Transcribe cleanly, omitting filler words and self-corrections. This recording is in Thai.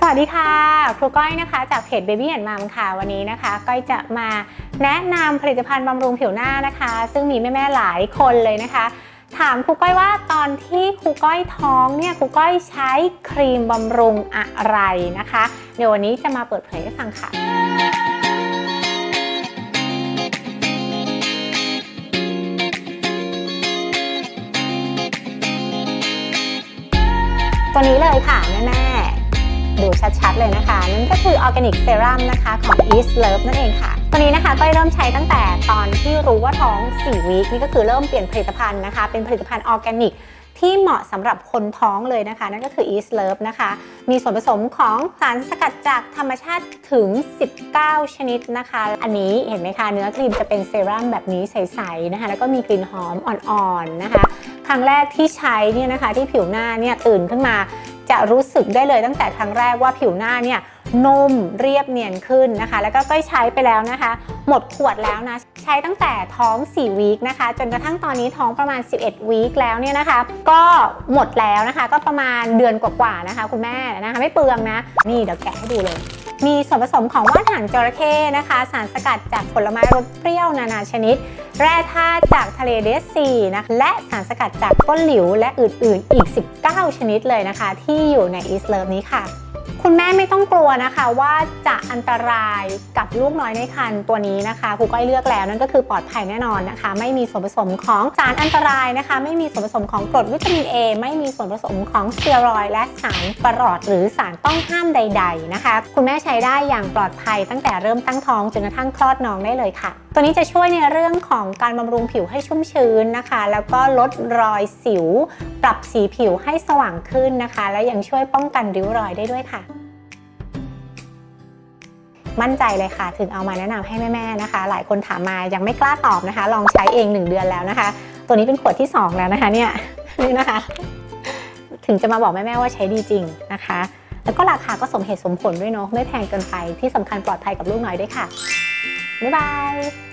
สวัสดีค่ะครูก้อยนะคะจากเพจ Baby and Mom ค่ะวันนี้นะคะก้อยจะมาแนะนำผลิตภัณฑ์บำรุงผิวหน้านะคะซึ่งมีแม่ๆหลายคนเลยนะคะถามครูก้อยว่าตอนที่ครูก้อยท้องเนี่ยครูก้อยใช้ครีมบำรุงอะไรนะคะเดี๋ยววันนี้จะมาเปิดเผยให้ฟังค่ะตัวนี้เลยค่ะแม่ๆดูชัดๆเลยนะคะนั่นก็คือออร์แกนิกเซรั่มนะคะของ East Love นั่นเองค่ะตัวนี้นะคะก็เริ่มใช้ตั้งแต่ตอนที่รู้ว่าท้อง4 วีคนี่ก็คือเริ่มเปลี่ยนผลิตภัณฑ์นะคะเป็นผลิตภัณฑ์ออร์แกนิกที่เหมาะสำหรับคนท้องเลยนะคะนั่นก็คือ East Love นะคะมีส่วนผสมของสารสกัดจากธรรมชาติถึง19ชนิดนะคะอันนี้เห็นไหมคะเนื้อครีมจะเป็นเซรั่มแบบนี้ใสๆนะคะแล้วก็มีกลิ่นหอมอ่อนๆนะคะครั้งแรกที่ใช้เนี่ยนะคะที่ผิวหน้าเนี่ยตื่นขึ้นมาจะรู้สึกได้เลยตั้งแต่ครั้งแรกว่าผิวหน้าเนี่ยนุ่มเรียบเนียนขึ้นนะคะแล้วก็ก้อยใช้ไปแล้วนะคะหมดขวดแล้วนะใช้ตั้งแต่ท้อง4 วีคนะคะจนกระทั่งตอนนี้ท้องประมาณ11 วีคแล้วเนี่ยนะคะก็หมดแล้วนะคะก็ประมาณเดือนกว่าๆนะคะคุณแม่นะคะไม่เปลืองนะนี่เดี๋ยวแกะให้ดูเลยมีส่วนผสมของว่านหางจระเข้นะคะสารสกัดจากผลไม้รสเปรี้ยวนานาชนิดแร่ธาตุจากทะเลเดดซีนะและสารสกัดจากต้นหลิวและอื่นๆอีก19ชนิดเลยนะคะที่อยู่ใน East Love นี้ค่ะคุณแม่ไม่ต้องกลัวนะคะว่าจะอันตรายกับลูกน้อยในครรภ์ตัวนี้นะคะครูก้อยเลือกแล้วนั่นก็คือปลอดภัยแน่นอนนะคะไม่มีส่วนผสมของสารอันตรายนะคะไม่มีส่วนผสมของกรดวิตามิน A ไม่มีส่วนผสมของสเตียรอยด์และสารประหลอดหรือสารต้องห้ามใดๆนะคะคุณแม่ใช้ได้อย่างปลอดภัยตั้งแต่เริ่มตั้งท้องจนกระทั่งคลอดน้องได้เลยค่ะตัวนี้จะช่วยในเรื่องของการบำรุงผิวให้ชุ่มชื้นนะคะแล้วก็ลดรอยสิวปรับสีผิวให้สว่างขึ้นนะคะและยังช่วยป้องกันริ้วรอยได้ด้วยค่ะมั่นใจเลยค่ะถึงเอามาแนะนำให้แม่ๆนะคะหลายคนถามมายังไม่กล้าตอบนะคะลองใช้เอง1 เดือนแล้วนะคะตัวนี้เป็นขวดที่2แล้วนะคะเนี่ยนี่นะคะถึงจะมาบอกแม่ๆว่าใช้ดีจริงนะคะแล้วก็ราคาก็สมเหตุสมผลด้วยเนาะไม่แพงเกินไปที่สำคัญปลอดภัยกับลูกน้อยด้วยค่ะบ๊ายบาย